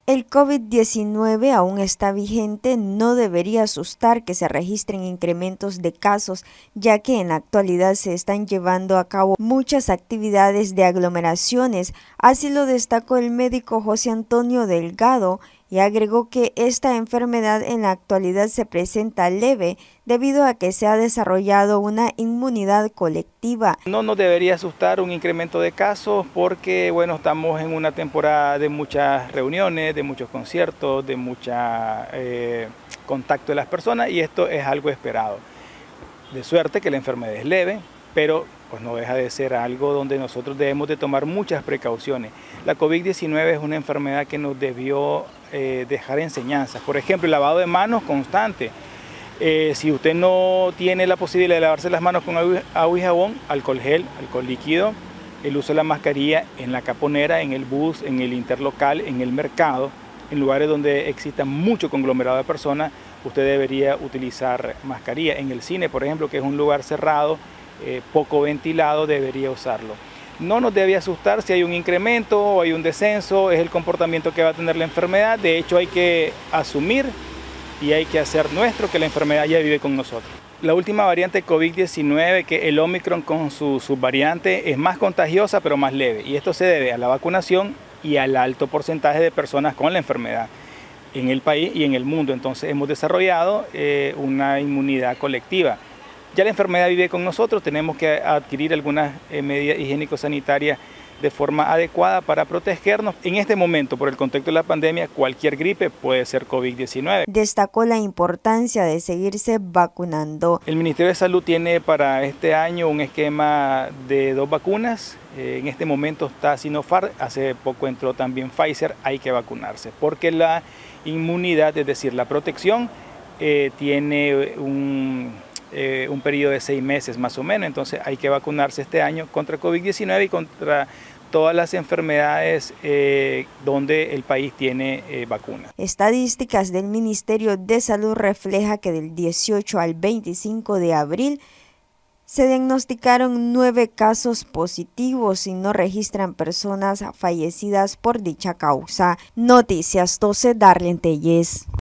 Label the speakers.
Speaker 1: El COVID-19 aún está vigente, no debería asustar que se registren incrementos de casos, ya que en la actualidad se están llevando a cabo muchas actividades de aglomeraciones, así lo destacó el médico José Antonio Delgado, y agregó que esta enfermedad en la actualidad se presenta leve debido a que se ha desarrollado una inmunidad colectiva.
Speaker 2: No nos debería asustar un incremento de casos porque bueno, estamos en una temporada de muchas reuniones, de muchos conciertos, de mucho contacto de las personas y esto es algo esperado. De suerte que la enfermedad es leve, pero pues no deja de ser algo donde nosotros debemos de tomar muchas precauciones. La COVID-19 es una enfermedad que nos debió dejar enseñanzas. Por ejemplo, el lavado de manos constante. Si usted no tiene la posibilidad de lavarse las manos con agua y jabón, alcohol gel, alcohol líquido, el uso de la mascarilla en la caponera, en el bus, en el interlocal, en el mercado, en lugares donde exista mucho conglomerado de personas, usted debería utilizar mascarilla. En el cine, por ejemplo, que es un lugar cerrado, poco ventilado, debería usarlo. No nos debe asustar si hay un incremento o hay un descenso, es el comportamiento que va a tener la enfermedad. De hecho, hay que asumir y hay que hacer nuestro que la enfermedad ya vive con nosotros. La última variante COVID-19, que el Omicron con su subvariante, es más contagiosa pero más leve. Y esto se debe a la vacunación y al alto porcentaje de personas con la enfermedad en el país y en el mundo. Entonces hemos desarrollado una inmunidad colectiva. Ya la enfermedad vive con nosotros, tenemos que adquirir algunas medidas higiénico-sanitarias de forma adecuada para protegernos. En este momento, por el contexto de la pandemia, cualquier gripe puede ser COVID-19.
Speaker 1: Destacó la importancia de seguirse vacunando.
Speaker 2: El Ministerio de Salud tiene para este año un esquema de 2 vacunas. En este momento está Sinopharm, hace poco entró también Pfizer, hay que vacunarse, porque la inmunidad, es decir, la protección, tiene un periodo de 6 meses más o menos, entonces hay que vacunarse este año contra COVID-19 y contra todas las enfermedades donde el país tiene vacunas.
Speaker 1: Estadísticas del Ministerio de Salud refleja que del 18 al 25 de abril se diagnosticaron 9 casos positivos y no registran personas fallecidas por dicha causa. Noticias 12, Darlene Telles.